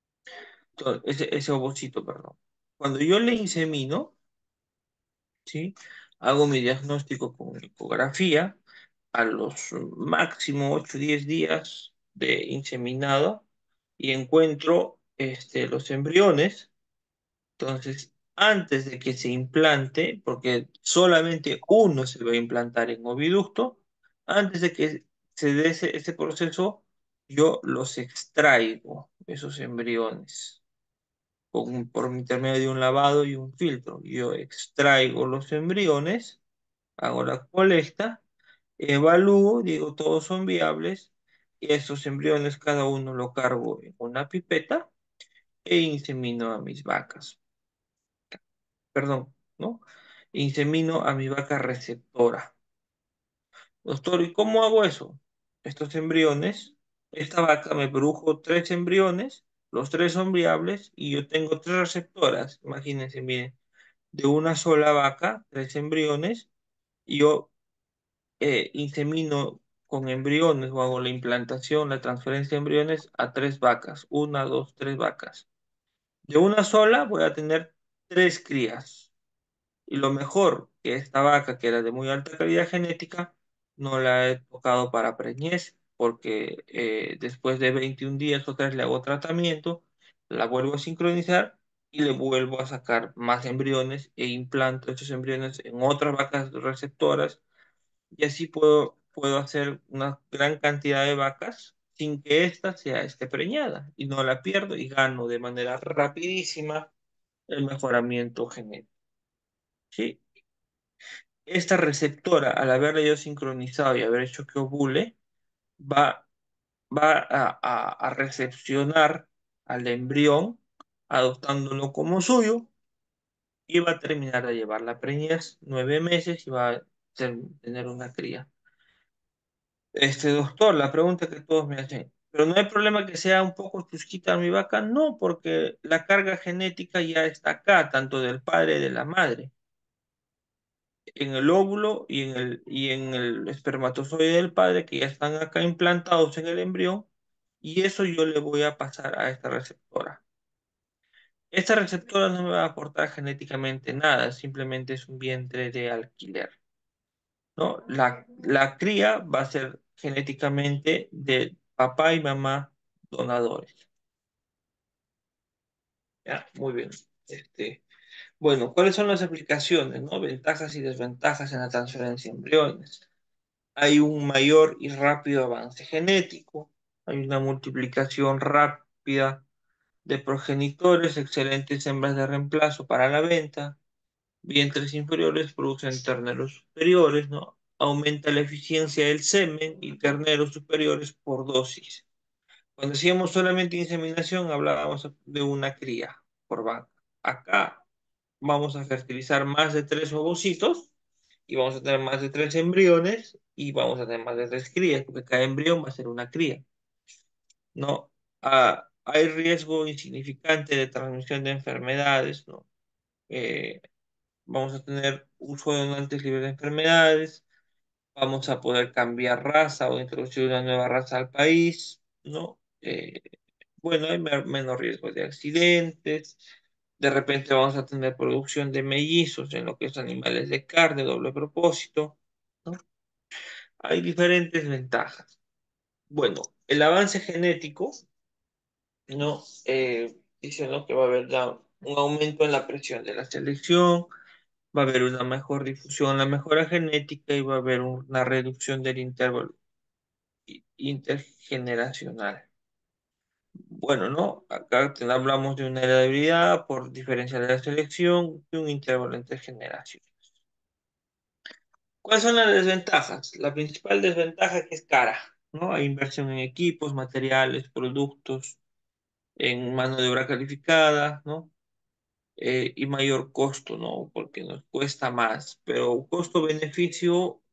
ese ovocito, perdón. Cuando yo le insemino, ¿sí? Hago mi diagnóstico con ecografía a los máximo 8 o 10 días de inseminado y encuentro los embriones. Entonces, antes de que se implante, porque solamente uno se va a implantar en oviducto, antes de que se dé ese proceso, yo los extraigo, esos embriones, por intermedio de un lavado y un filtro. Yo extraigo los embriones, hago la colecta, evalúo, digo, todos son viables, y estos embriones cada uno lo cargo en una pipeta e insemino a mis vacas. Perdón, ¿no? Insemino a mi vaca receptora. Doctor, ¿y cómo hago eso? Estos embriones, esta vaca me produjo tres embriones, los tres son viables y yo tengo tres receptoras. Imagínense, miren, de una sola vaca, tres embriones, y yo insemino con embriones o hago la implantación, la transferencia de embriones a tres vacas, una, dos, tres vacas. De una sola voy a tener tres crías. Y lo mejor, que esta vaca, que era de muy alta calidad genética, no la he tocado para preñez, porque después de 21 días otra vez le hago tratamiento, la vuelvo a sincronizar y le vuelvo a sacar más embriones e implanto esos embriones en otras vacas receptoras y así puedo hacer una gran cantidad de vacas sin que ésta sea esté preñada y no la pierdo y gano de manera rapidísima el mejoramiento genético. ¿Sí? Esta receptora, al haberla yo sincronizado y haber hecho que ovule, va, va a recepcionar al embrión, adoptándolo como suyo, y va a terminar de llevar la preñez 9 meses y va a tener una cría. Doctor, la pregunta que todos me hacen, pero no hay problema que sea un poco chusquita mi vaca, no, porque la carga genética ya está acá, tanto del padre y de la madre, en el óvulo y en el espermatozoide del padre, que ya están acá implantados en el embrión, y eso yo le voy a pasar a esta receptora. Esta receptora no me va a aportar genéticamente nada, simplemente es un vientre de alquiler, ¿no? La cría va a ser genéticamente de papá y mamá donadores. ¿Ya? Muy bien. Bueno, ¿cuáles son las aplicaciones, no? Ventajas y desventajas en la transferencia de embriones. Hay un mayor y rápido avance genético, hay una multiplicación rápida de progenitores, excelentes hembras de reemplazo para la venta, vientres inferiores producen terneros superiores, ¿no? Aumenta la eficiencia del semen y terneros superiores por dosis. Cuando decíamos solamente inseminación, hablábamos de una cría por vaca. Acá vamos a fertilizar más de tres ovocitos y vamos a tener más de tres embriones y vamos a tener más de tres crías, porque cada embrión va a ser una cría, ¿no? Hay riesgo insignificante de transmisión de enfermedades, ¿no? Eh, Vamos a tener uso de donantes libres de enfermedades, vamos a poder cambiar raza o introducir una nueva raza al país, ¿no? Bueno, hay menos riesgo de accidentes, de repente vamos a tener producción de mellizos en lo que es animales de carne, doble propósito, ¿no? Hay diferentes ventajas. Bueno, el avance genético, ¿no? Dice, ¿no? Que va a haber un aumento en la presión de la selección, va a haber una mejor difusión, la mejora genética y va a haber una reducción del intervalo intergeneracional. Bueno, ¿no? Acá hablamos de una heredabilidad por diferencia de la selección y un intervalo entre generaciones. ¿Cuáles son las desventajas? La principal desventaja es que es cara, ¿no? Hay inversión en equipos, materiales, productos, en mano de obra calificada, ¿no? Y mayor costo, ¿no? Porque nos cuesta más, pero costo-beneficio,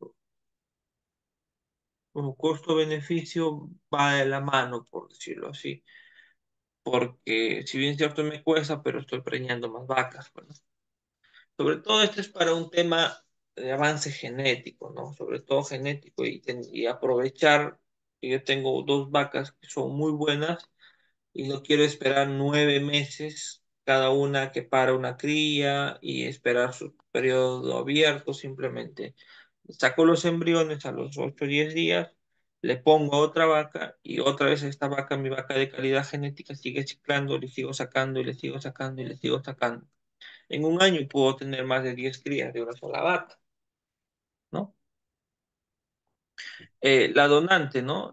como costo-beneficio va de la mano, por decirlo así, porque si bien es cierto me cuesta, pero estoy preñando más vacas, bueno. Sobre todo esto es para un tema de avance genético, ¿no? Sobre todo genético y aprovechar que yo tengo dos vacas que son muy buenas y no quiero esperar 9 meses cada una que para una cría y esperar su periodo abierto, simplemente saco los embriones a los 8 o 10 días, le pongo a otra vaca y otra vez esta vaca, mi vaca de calidad genética, sigue ciclando, le sigo sacando y le sigo sacando y le sigo sacando. En un año puedo tener más de 10 crías de una sola vaca, ¿no? La donante, ¿no?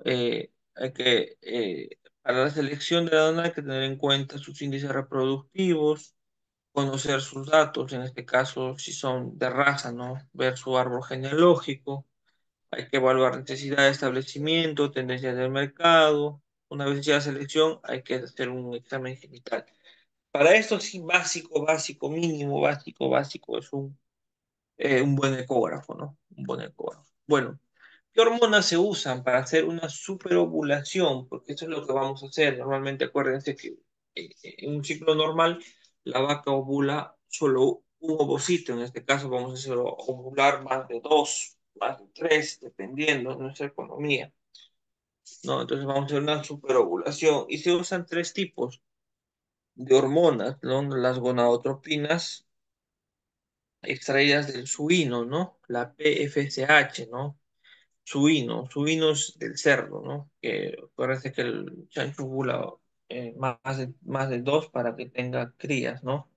Para la selección de la donante hay que tener en cuenta sus índices reproductivos, conocer sus datos, en este caso si son de raza, ¿no? Ver su árbol genealógico, hay que evaluar necesidad de establecimiento, tendencias del mercado. Una vez ya la selección, hay que hacer un examen genital. Para esto sí, básico, básico, mínimo, básico, básico, es un buen ecógrafo, ¿no? Un buen ecógrafo. Bueno, ¿Qué hormonas se usan para hacer una superovulación? Porque eso es lo que vamos a hacer. Normalmente acuérdense que en un ciclo normal la vaca ovula solo un ovocito. En este caso vamos a hacer ovular más de dos, más de tres, dependiendo de nuestra economía, ¿no? Entonces vamos a hacer una superovulación y se usan tres tipos de hormonas, ¿no? Las gonadotropinas extraídas del suino, ¿no? La PFSH, ¿no? Suinos del cerdo, ¿no? Que parece que el chancho ovula más de dos para que tenga crías, ¿no?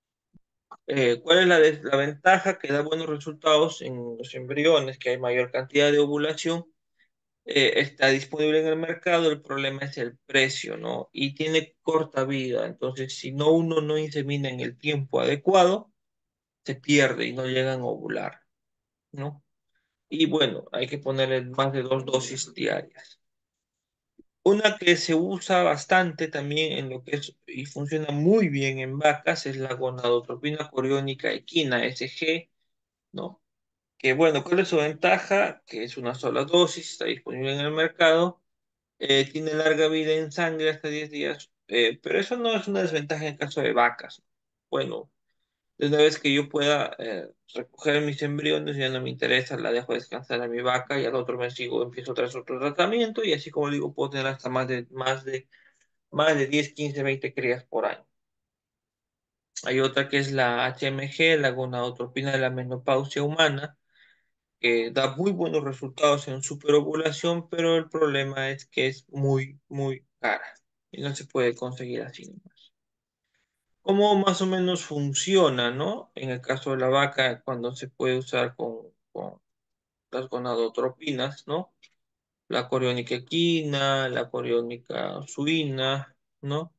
¿Cuál es la ventaja? Que da buenos resultados en los embriones, que hay mayor cantidad de ovulación, está disponible en el mercado, el problema es el precio, ¿no? Y tiene corta vida, entonces si no uno no insemina en el tiempo adecuado, se pierde y no llegan a ovular, ¿no? Y bueno, hay que ponerle más de dos dosis diarias. Una que se usa bastante también en lo que es y funciona muy bien en vacas es la gonadotropina coriónica equina, SG, ¿no? Que bueno, ¿cuál es su ventaja? Que es una sola dosis, está disponible en el mercado, tiene larga vida en sangre hasta 10 días, pero eso no es una desventaja en caso de vacas. Bueno, de una vez que yo pueda recoger mis embriones, ya no me interesa, la dejo descansar a mi vaca y al otro mes sigo, empiezo otra vez otro tratamiento y así como digo, puedo tener hasta más de 10 15 20 crías por año. Hay otra que es la HMG, la gonadotropina de la menopausia humana, que da muy buenos resultados en superovulación, pero el problema es que es muy cara y no se puede conseguir así nomás. ¿Cómo más o menos funciona, no? En el caso de la vaca, cuando se puede usar con las gonadotropinas, ¿no? La coriónica equina, la coriónica suina, ¿no?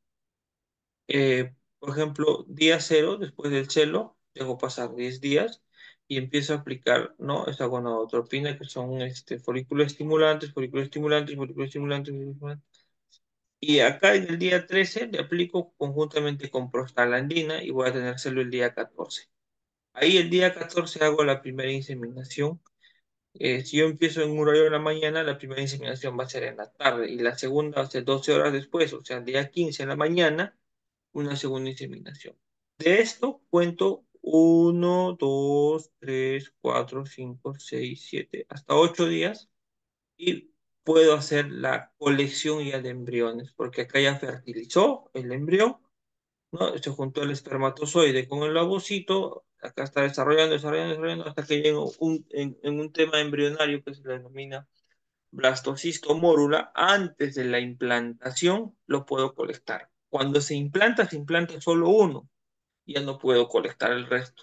Por ejemplo, día cero, después del celo, dejo pasar 10 días y empiezo a aplicar, ¿no? Esta gonadotropina, que son folículos estimulantes, folículos estimulantes, folículos estimulantes, folículos estimulantes. Y acá en el día 13 le aplico conjuntamente con prostaglandina y voy a tener celo el día 14. Ahí el día 14 hago la primera inseminación. Si yo empiezo en un horario de la mañana, la primera inseminación va a ser en la tarde y la segunda va a ser 12 horas después, o sea, el día 15 en la mañana, una segunda inseminación. De esto cuento uno, 2, 3, 4, 5, 6, 7, hasta 8 días y puedo hacer la colección ya de embriones, porque acá ya fertilizó el embrión, ¿no? Se juntó el espermatozoide con el ovocito, acá está desarrollando, hasta que llega en un tema embrionario que se le denomina blastocisto mórula. Antes de la implantación lo puedo colectar. Cuando se implanta solo uno, ya no puedo colectar el resto,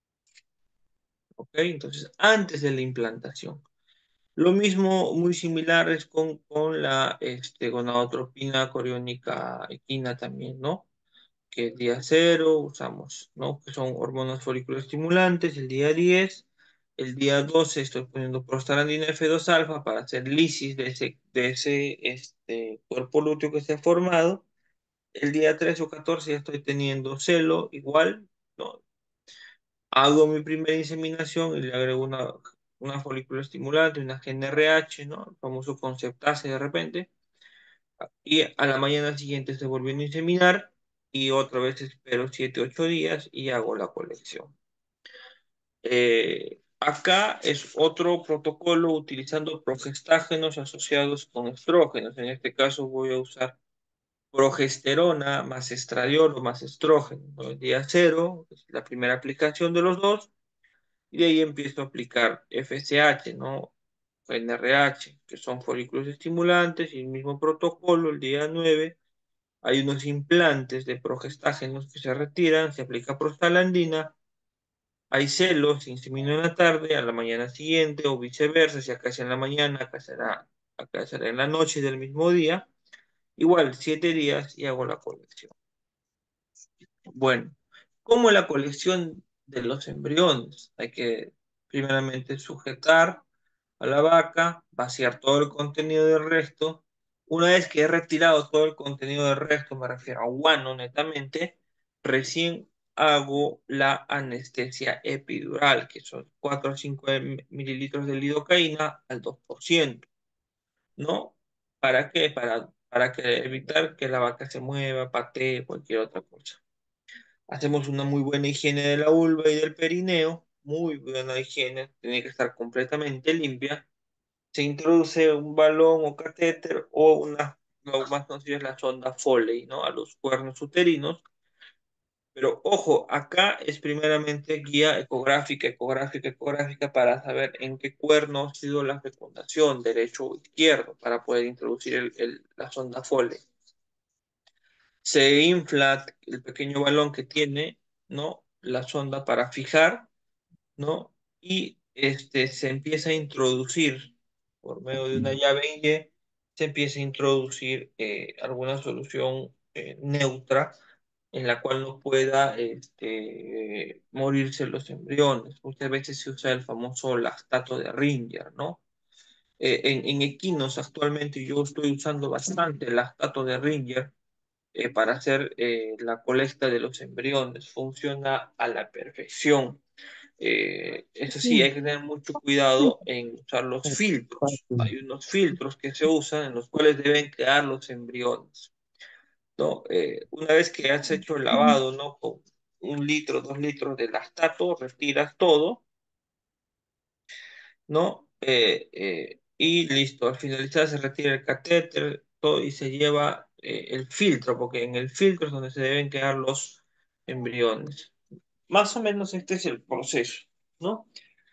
¿ok? Entonces, antes de la implantación. Lo mismo, muy similar es con la gonadotropina coriónica equina también, ¿no? Que el día cero usamos, ¿no? Que son hormonas estimulantes, el día 10, el día 12 estoy poniendo prostaglandina F2 alfa para hacer lisis de ese cuerpo lúteo que se ha formado. El día 13 o 14 ya estoy teniendo celo, igual, ¿no? Hago mi primera inseminación y le agrego una folículo estimulante, una GnRH, ¿no? El famoso conceptase de repente. Y a la mañana siguiente se vuelve a inseminar y otra vez espero 7 8 días y hago la colección. Acá es otro protocolo utilizando progestágenos asociados con estrógenos. En este caso voy a usar progesterona más estradiol más estrógeno, ¿no? El día cero, es la primera aplicación de los dos, y de ahí empiezo a aplicar FSH, ¿no? NRH, que son folículos estimulantes, y el mismo protocolo, el día 9 hay unos implantes de progestágenos que se retiran, se aplica prostaglandina, hay celos, se insemina en la tarde, a la mañana siguiente, o viceversa, si acá es en la mañana, acá será en la noche del mismo día, igual, 7 días y hago la colección. Bueno, ¿cómo la colección de los embriones? Hay que primeramente sujetar a la vaca, vaciar todo el contenido del resto. Una vez que he retirado todo el contenido del resto, me refiero a guano netamente, recién hago la anestesia epidural, que son 4 a 5 mililitros de lidocaína al 2%, ¿no? ¿Para qué? Para que evitar que la vaca se mueva, patee, cualquier otra cosa. Hacemos una muy buena higiene de la vulva y del perineo, muy buena higiene, tiene que estar completamente limpia. Se introduce un balón o catéter o lo más conocido es la sonda Foley, ¿no? A los cuernos uterinos. Pero ojo, acá es primeramente guía ecográfica, ecográfica, ecográfica para saber en qué cuerno ha sido la fecundación, derecho o izquierdo, para poder introducir la sonda Foley. Se infla el pequeño balón que tiene, ¿no? La sonda para fijar, ¿no? Y se empieza a introducir por medio de una llave Y, se empieza a introducir alguna solución neutra en la cual no pueda morirse los embriones. Muchas veces se usa el famoso lactato de Ringer, ¿no? En equinos actualmente yo estoy usando bastante el lactato de Ringer para hacer la colecta de los embriones. Funciona a la perfección. Eso sí, hay que tener mucho cuidado en usar los filtros. Hay unos filtros que se usan en los cuales deben quedar los embriones, ¿no? Una vez que has hecho el lavado, ¿no? Con 1 litro, 2 litros de lactato, retiras todo, ¿no? Y listo, al finalizar se retira el catéter, todo, y se lleva el filtro, porque en el filtro es donde se deben quedar los embriones. Más o menos este es el proceso, ¿no?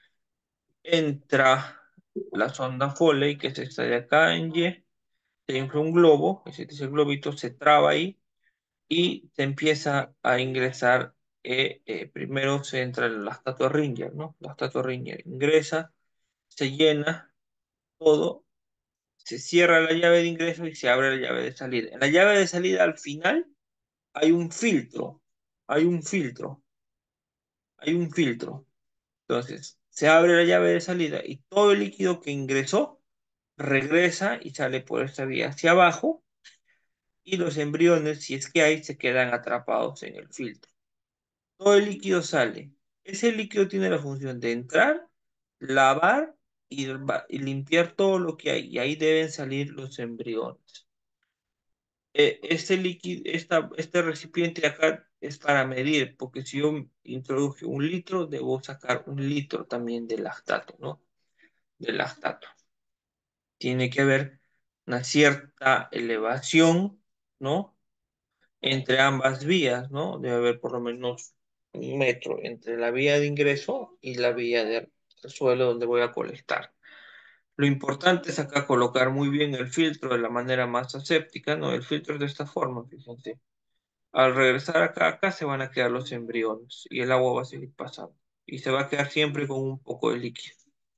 Entra la sonda Foley, que es esta de acá en Y, se infla un globo, ese es el globito, se traba ahí y se empieza a ingresar. Primero se entra el lactato Ringer, ¿no? Lactato Ringer ingresa, se llena todo, se cierra la llave de ingreso y se abre la llave de salida. En la llave de salida al final hay un filtro, hay un filtro, hay un filtro. Entonces, se abre la llave de salida y todo el líquido que ingresó regresa y sale por esta vía hacia abajo y los embriones, si es que hay, se quedan atrapados en el filtro. Todo el líquido sale. Ese líquido tiene la función de entrar, lavar y limpiar todo lo que hay y ahí deben salir los embriones. Este líquido, este recipiente de acá es para medir, porque si yo introduje 1 litro, debo sacar 1 litro también de lactato, ¿no? De lactato. Tiene que haber una cierta elevación, ¿no? Entre ambas vías, ¿no? Debe haber por lo menos 1 metro entre la vía de ingreso y la vía de suelo donde voy a colectar. Lo importante es acá colocar muy bien el filtro de la manera más aséptica, ¿no? El filtro es de esta forma, fíjense. Al regresar acá se van a quedar los embriones y el agua va a seguir pasando. Y se va a quedar siempre con un poco de líquido.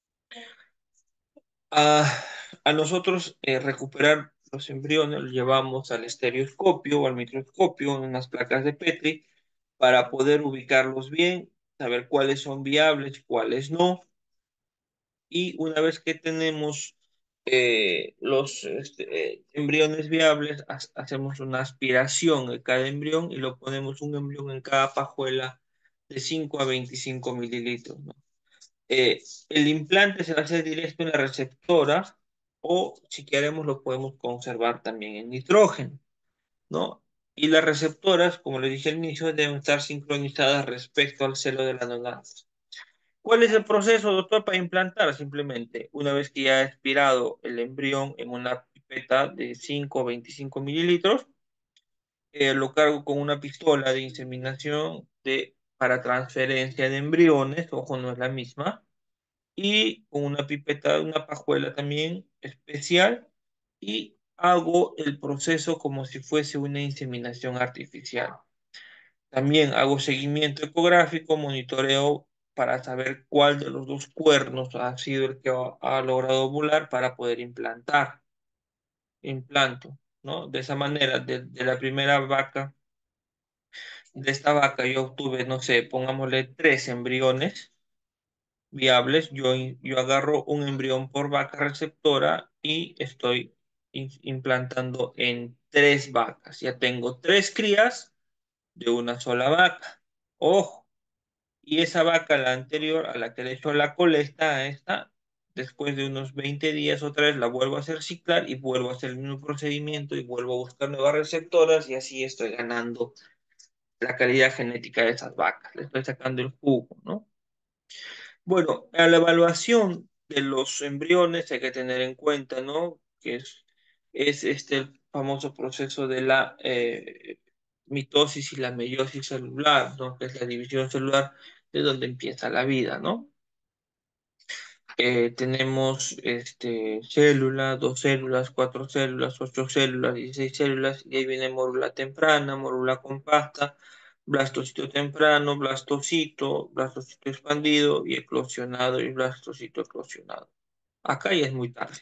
A nosotros recuperar los embriones los llevamos al estereoscopio o al microscopio en unas placas de Petri para poder ubicarlos bien, saber cuáles son viables, cuáles no. Y una vez que tenemos los embriones viables, hacemos una aspiración de cada embrión y lo ponemos un embrión en cada pajuela de 5 a 25 mililitros, ¿no? Eh, el implante se va a hacer directo en la receptora o si queremos lo podemos conservar también en nitrógeno, ¿no? Y las receptoras, como les dije al inicio, deben estar sincronizadas respecto al celo de la neonato. ¿Cuál es el proceso, doctor, para implantar? Simplemente, una vez que ya ha expirado el embrión en una pipeta de 5 o 25 mililitros, lo cargo con una pistola de inseminación para transferencia de embriones, ojo, no es la misma, y con una pipeta, una pajuela también especial, y hago el proceso como si fuese una inseminación artificial. También hago seguimiento ecográfico, monitoreo para saber cuál de los dos cuernos ha sido el que ha logrado ovular para poder implanto, ¿no? De esa manera, de la primera vaca, de esta vaca yo obtuve, no sé, pongámosle 3 embriones viables, yo agarro un embrión por vaca receptora y estoy implantando en 3 vacas. Ya tengo 3 crías de una sola vaca. Ojo, y esa vaca, la anterior, a la que le echó la colesta, a esta, después de unos 20 días otra vez la vuelvo a hacer ciclar y vuelvo a hacer el mismo procedimiento y vuelvo a buscar nuevas receptoras y así estoy ganando la calidad genética de esas vacas. Le estoy sacando el jugo, ¿no? Bueno, a la evaluación de los embriones hay que tener en cuenta, ¿no? Que es este el famoso proceso de la mitosis y la meiosis celular, ¿no? Que es la división celular de donde empieza la vida, ¿no? Tenemos células, dos células, cuatro células, ocho células, 16 células, y ahí viene mórula temprana, mórula compacta, blastocito temprano, blastocito expandido y eclosionado y blastocito eclosionado. Acá ya es muy tarde.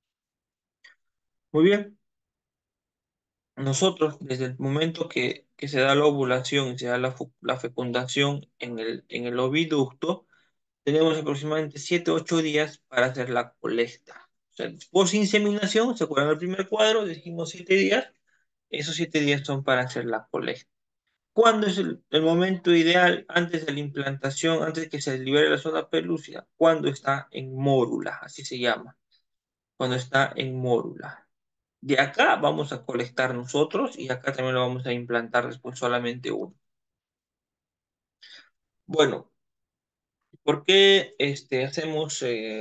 Muy bien, nosotros desde el momento que se da la ovulación y se da la fecundación en el oviducto, tenemos aproximadamente 7 o 8 días para hacer la colecta. O sea, post-inseminación, ¿se acuerdan del primer cuadro? Dijimos 7 días. Esos 7 días son para hacer la colecta. ¿Cuándo es el momento ideal antes de la implantación, antes de que se libere la zona pelúcida? Cuando está en mórula, así se llama. Cuando está en mórula. De acá vamos a colectar nosotros y acá también lo vamos a implantar después solamente uno. Bueno, ¿por qué hacemos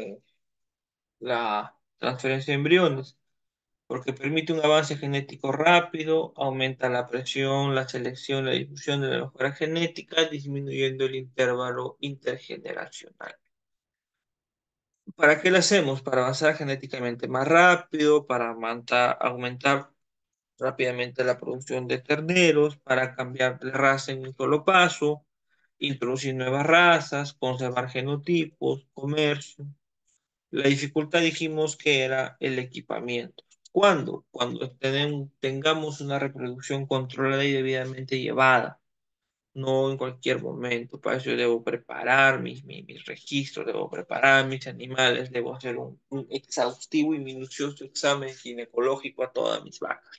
la transferencia de embriones? Porque permite un avance genético rápido, aumenta la presión, la selección, la difusión de la mejora genética, disminuyendo el intervalo intergeneracional. ¿Para qué lo hacemos? Para avanzar genéticamente más rápido, para aumentar rápidamente la producción de terneros, para cambiar de raza en un solo paso, introducir nuevas razas, conservar genotipos, comercio. La dificultad dijimos que era el equipamiento. ¿Cuándo? Cuando tengamos una reproducción controlada y debidamente llevada, no en cualquier momento. Para eso yo debo preparar mis registros, debo preparar mis animales, debo hacer un exhaustivo y minucioso examen ginecológico a todas mis vacas.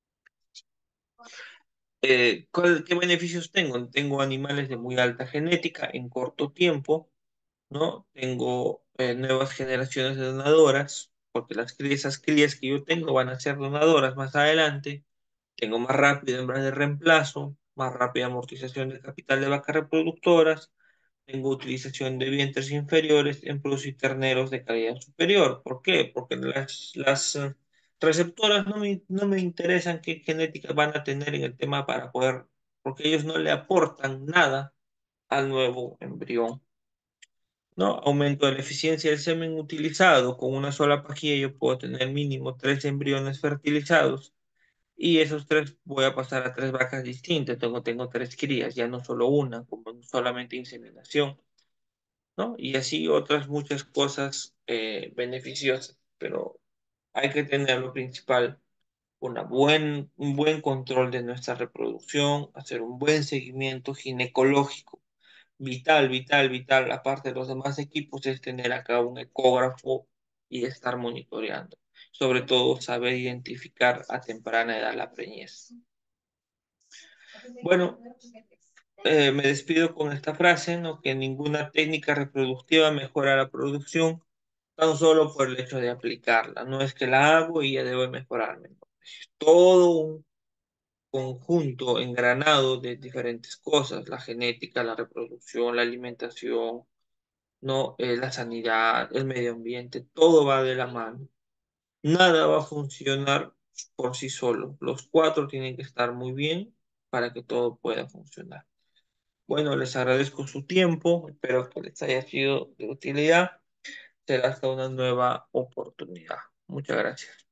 ¿Qué beneficios tengo? Tengo animales de muy alta genética en corto tiempo, ¿no? Tengo nuevas generaciones de donadoras, porque esas crías que yo tengo van a ser donadoras más adelante. Tengo más rápido hembras de reemplazo, más rápida amortización del capital de vacas reproductoras. Tengo utilización de vientres inferiores en producir terneros de calidad superior. ¿Por qué? Porque las receptoras no me interesan qué genética van a tener en el tema para poder, porque ellos no le aportan nada al nuevo embrión. ¿No? Aumento de la eficiencia del semen utilizado. Con una sola pajilla yo puedo tener mínimo tres embriones fertilizados y esos tres voy a pasar a tres vacas distintas. Tengo tres crías, ya no solo una, como solamente inseminación, ¿no? Y así otras muchas cosas beneficiosas, pero hay que tener lo principal, un buen control de nuestra reproducción, hacer un buen seguimiento ginecológico. Vital, vital, vital, aparte de los demás equipos, es tener acá un ecógrafo y estar monitoreando. Sobre todo, saber identificar a temprana edad la preñez. Bueno, me despido con esta frase, ¿no? Que ninguna técnica reproductiva mejora la producción tan solo por el hecho de aplicarla. No es que la hago y ya debo mejorarme, ¿no? Es todo un conjunto engranado de diferentes cosas, la genética, la reproducción, la alimentación, ¿no? La sanidad, el medio ambiente, todo va de la mano. Nada va a funcionar por sí solo. Los cuatro tienen que estar muy bien para que todo pueda funcionar. Bueno, les agradezco su tiempo, espero que les haya sido de utilidad. Será hasta una nueva oportunidad. Muchas gracias.